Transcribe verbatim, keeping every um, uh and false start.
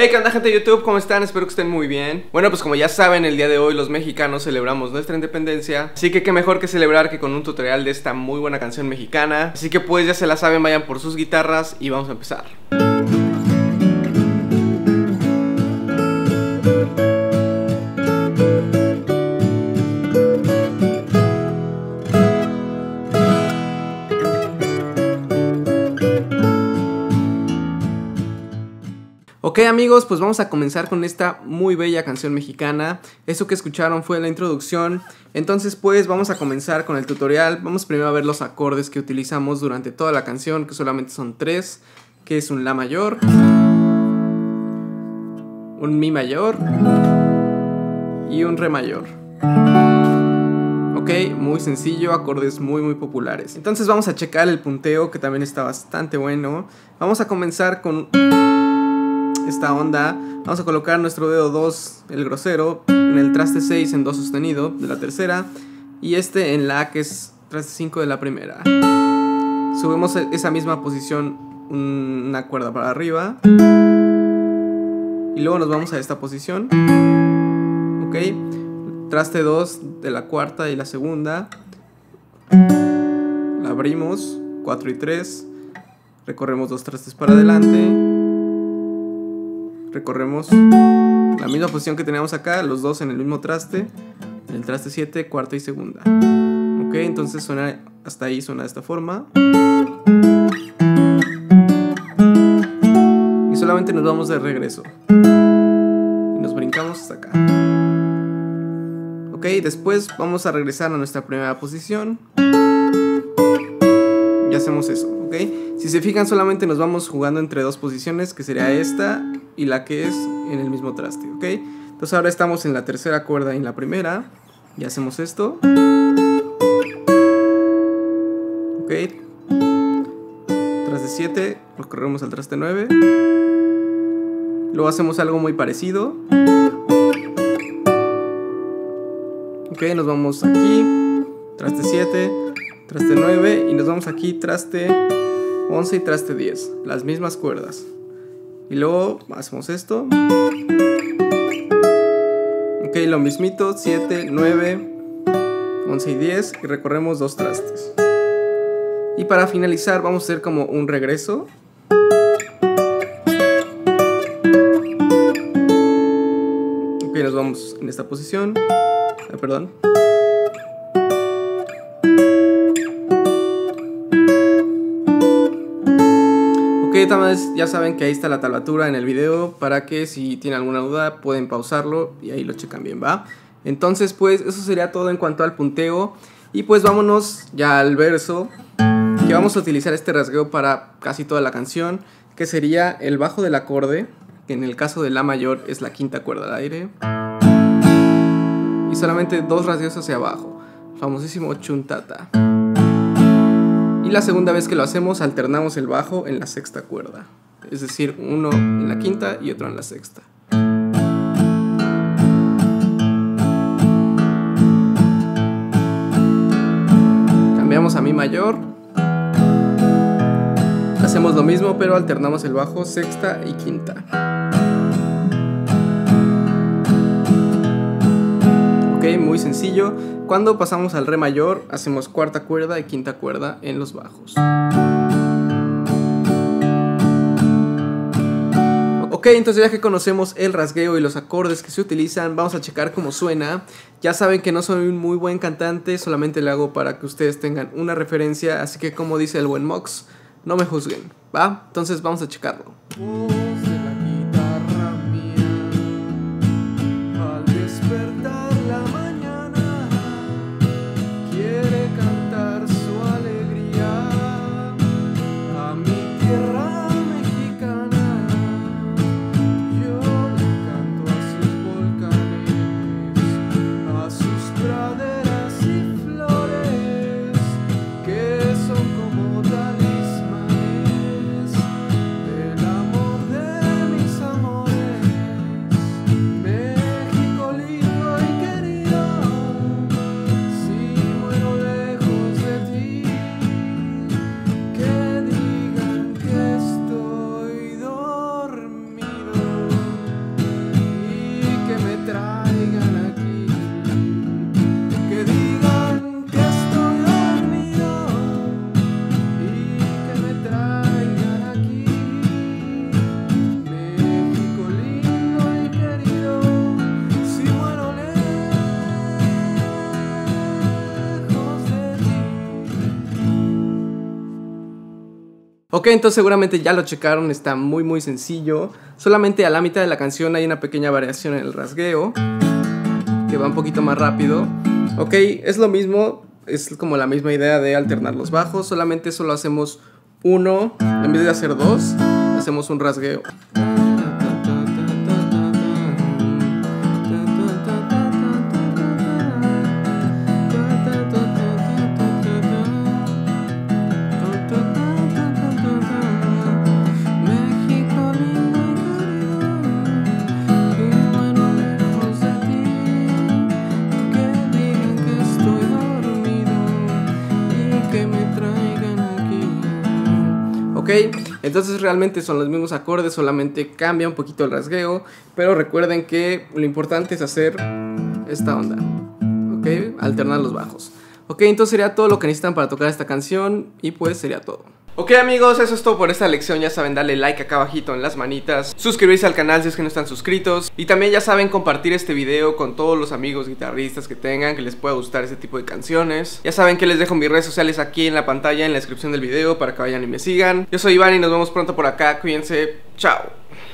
Hey, ¿qué onda, gente de YouTube? ¿Cómo están? Espero que estén muy bien. Bueno, pues como ya saben, el día de hoy los mexicanos celebramos nuestra independencia, así que qué mejor que celebrar que con un tutorial de esta muy buena canción mexicana. Así que pues ya se la saben, vayan por sus guitarras y vamos a empezar. Ok, amigos, pues vamos a comenzar con esta muy bella canción mexicana. Eso que escucharon fue la introducción. Entonces pues vamos a comenzar con el tutorial. Vamos primero a ver los acordes que utilizamos durante toda la canción, que solamente son tres, que es un La mayor, un Mi mayor y un Re mayor. Ok, muy sencillo, acordes muy muy populares. Entonces vamos a checar el punteo, que también está bastante bueno. Vamos a comenzar con esta onda. Vamos a colocar nuestro dedo dos, el grosero, en el traste seis en do sostenido de la tercera, y este en la, que es traste cinco de la primera. Subimos esa misma posición una cuerda para arriba y luego nos vamos a esta posición. Ok, traste dos de la cuarta y la segunda, la abrimos, cuatro y tres, recorremos dos trastes para adelante, recorremos la misma posición que teníamos acá, los dos en el mismo traste, en el traste siete, cuarta y segunda. Ok, entonces suena, hasta ahí suena de esta forma. Y solamente nos vamos de regreso y nos brincamos hasta acá. Ok, después vamos a regresar a nuestra primera posición y hacemos eso. Ok, si se fijan, solamente nos vamos jugando entre dos posiciones, que sería esta y la que es en el mismo traste. Ok, entonces ahora estamos en la tercera cuerda y en la primera, y hacemos esto. Ok, traste siete, recorremos al traste nueve, luego hacemos algo muy parecido. Ok, nos vamos aquí, traste siete, traste nueve, y nos vamos aquí, traste once y traste diez, las mismas cuerdas. Y luego hacemos esto. Ok, lo mismito, siete, nueve, once y diez, y recorremos dos trastes. Y para finalizar vamos a hacer como un regreso. Ok, nos vamos en esta posición. Ah, perdón. Ok, también ya saben que ahí está la tablatura en el video, para que si tienen alguna duda pueden pausarlo y ahí lo checan bien, ¿va? Entonces pues eso sería todo en cuanto al punteo. Y pues vámonos ya al verso, que vamos a utilizar este rasgueo para casi toda la canción, que sería el bajo del acorde, que en el caso de La mayor es la quinta cuerda al aire, y solamente dos rasgueos hacia abajo, famosísimo chuntata. Y la segunda vez que lo hacemos alternamos el bajo en la sexta cuerda, es decir, uno en la quinta y otro en la sexta. Cambiamos a Mi mayor, hacemos lo mismo pero alternamos el bajo sexta y quinta. Ok, muy sencillo. Cuando pasamos al Re mayor hacemos cuarta cuerda y quinta cuerda en los bajos. Ok, entonces ya que conocemos el rasgueo y los acordes que se utilizan, vamos a checar cómo suena. Ya saben que no soy un muy buen cantante, solamente lo hago para que ustedes tengan una referencia, así que como dice el buen Mox, no me juzguen, ¿va? Entonces vamos a checarlo. Son como talismanes del amor de Ok, entonces seguramente ya lo checaron, está muy muy sencillo. Solamente a la mitad de la canción hay una pequeña variación en el rasgueo, que va un poquito más rápido. Ok, es lo mismo, es como la misma idea de alternar los bajos. Solamente solo hacemos uno, en vez de hacer dos, hacemos un rasgueo. Ok, entonces realmente son los mismos acordes, solamente cambia un poquito el rasgueo. Pero recuerden que lo importante es hacer esta onda. Ok, alternar los bajos. Ok, entonces sería todo lo que necesitan para tocar esta canción. Y pues sería todo. Ok amigos, eso es todo por esta lección. Ya saben, darle like acá abajito en las manitas, suscribirse al canal si es que no están suscritos, y también ya saben compartir este video con todos los amigos guitarristas que tengan, que les pueda gustar este tipo de canciones. Ya saben que les dejo mis redes sociales aquí en la pantalla, en la descripción del video, para que vayan y me sigan. Yo soy Iván y nos vemos pronto por acá. Cuídense, chao.